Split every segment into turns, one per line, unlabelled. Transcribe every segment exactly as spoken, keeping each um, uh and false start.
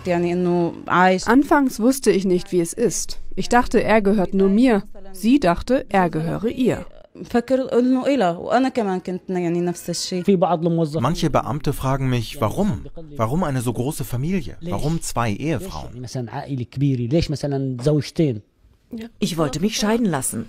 Anfangs wusste ich nicht, wie es ist. Ich dachte, er gehört nur mir. Sie dachte, er gehöre ihr.
Manche Beamte fragen mich, warum? Warum eine so große Familie? Warum zwei Ehefrauen?
Ich wollte mich scheiden lassen.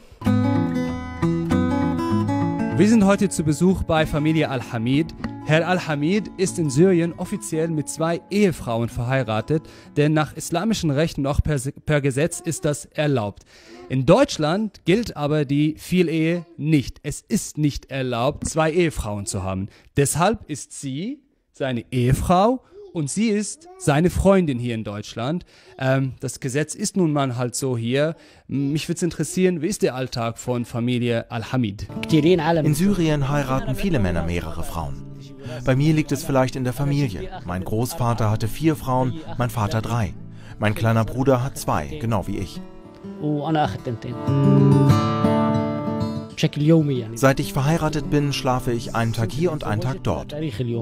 Wir sind heute zu Besuch bei Familie Al-Hamid. Herr Al-Hamid ist in Syrien offiziell mit zwei Ehefrauen verheiratet, denn nach islamischem Recht und auch per, per Gesetz ist das erlaubt. In Deutschland gilt aber die Vielehe nicht. Es ist nicht erlaubt, zwei Ehefrauen zu haben. Deshalb ist sie seine Ehefrau und sie ist seine Freundin hier in Deutschland. Ähm, das Gesetz ist nun mal halt so hier. Mich würde es interessieren, wie ist der Alltag von Familie Al-Hamid?
In Syrien heiraten viele Männer mehrere Frauen. Bei mir liegt es vielleicht in der Familie. Mein Großvater hatte vier Frauen, mein Vater drei. Mein kleiner Bruder hat zwei, genau wie ich. Seit ich verheiratet bin, schlafe ich einen Tag hier und einen Tag dort.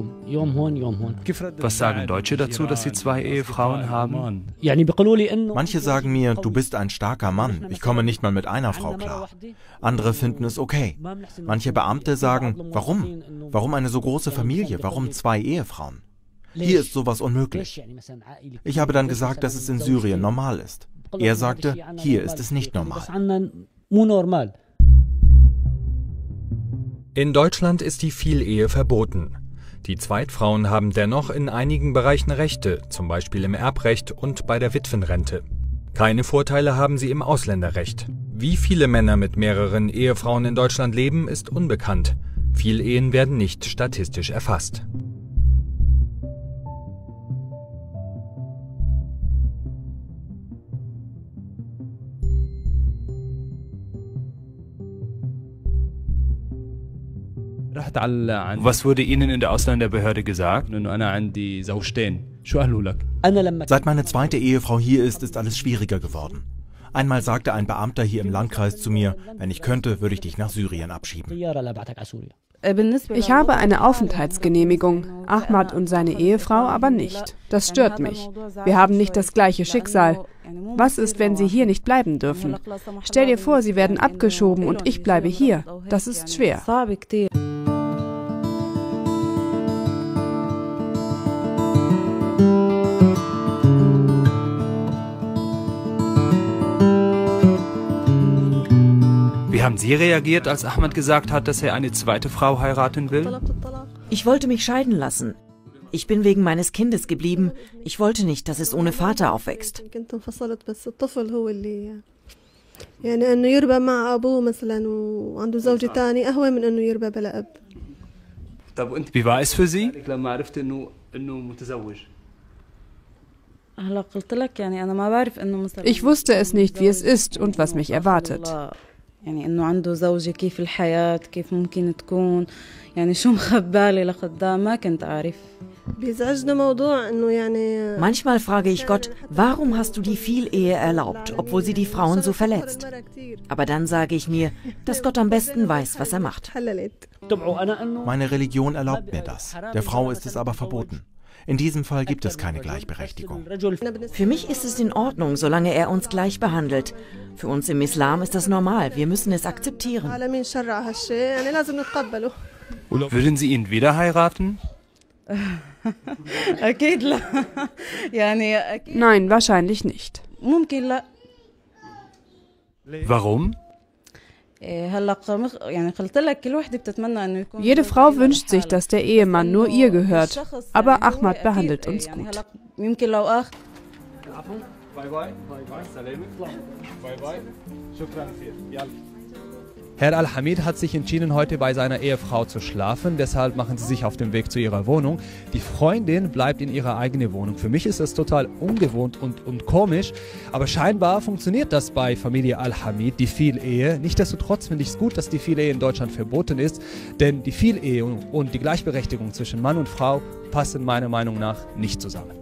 Was sagen Deutsche dazu, dass sie zwei Ehefrauen haben?
Manche sagen mir, du bist ein starker Mann, ich komme nicht mal mit einer Frau klar. Andere finden es okay. Manche Beamte sagen, warum? Warum eine so große Familie? Warum zwei Ehefrauen? Hier ist sowas unmöglich. Ich habe dann gesagt, dass es in Syrien normal ist. Er sagte, hier ist es nicht normal.
In Deutschland ist die Vielehe verboten. Die Zweitfrauen haben dennoch in einigen Bereichen Rechte, zum Beispiel im Erbrecht und bei der Witwenrente. Keine Vorteile haben sie im Ausländerrecht. Wie viele Männer mit mehreren Ehefrauen in Deutschland leben, ist unbekannt. Vielehen werden nicht statistisch erfasst.
Was wurde Ihnen in der Ausländerbehörde gesagt?
Seit meine zweite Ehefrau hier ist, ist alles schwieriger geworden. Einmal sagte ein Beamter hier im Landkreis zu mir, wenn ich könnte, würde ich dich nach Syrien abschieben.
Ich habe eine Aufenthaltsgenehmigung, Ahmad und seine Ehefrau aber nicht. Das stört mich. Wir haben nicht das gleiche Schicksal. Was ist, wenn sie hier nicht bleiben dürfen? Stell dir vor, sie werden abgeschoben und ich bleibe hier. Das ist schwer.
Wie haben Sie reagiert, als Ahmad gesagt hat, dass er eine zweite Frau heiraten will?
Ich wollte mich scheiden lassen. Ich bin wegen meines Kindes geblieben. Ich wollte nicht, dass es ohne Vater aufwächst.
Wie war es für Sie?
Ich wusste es nicht, wie es ist und was mich erwartet.
يعني إنه عنده زوجة كيف الحياة كيف ممكن تكون يعني شو مخبالي لقدام ما كنت أعرف.
Manchmal frage ich Gott, warum hast du die Vielehe erlaubt, obwohl sie die Frauen so verletzt? Aber dann sage ich mir, dass Gott am besten weiß, was er macht.
Meine Religion erlaubt mir das. Der Frau ist es aber verboten. In diesem Fall gibt es keine Gleichberechtigung.
Für mich ist es in Ordnung, solange er uns gleich behandelt. Für uns im Islam ist das normal. Wir müssen es akzeptieren.
Würden Sie ihn wieder heiraten?
Nein, wahrscheinlich nicht.
Warum?
Jede Frau wünscht sich, dass der Ehemann nur ihr gehört. Aber Ahmad behandelt uns gut.
Herr Al-Hamid hat sich entschieden, heute bei seiner Ehefrau zu schlafen. Deshalb machen sie sich auf den Weg zu ihrer Wohnung. Die Freundin bleibt in ihrer eigenen Wohnung. Für mich ist das total ungewohnt und, und komisch. Aber scheinbar funktioniert das bei Familie Al-Hamid, die Vielehe. Nichtsdestotrotz finde ich es gut, dass die Vielehe in Deutschland verboten ist. Denn die Vielehe und die Gleichberechtigung zwischen Mann und Frau passen meiner Meinung nach nicht zusammen.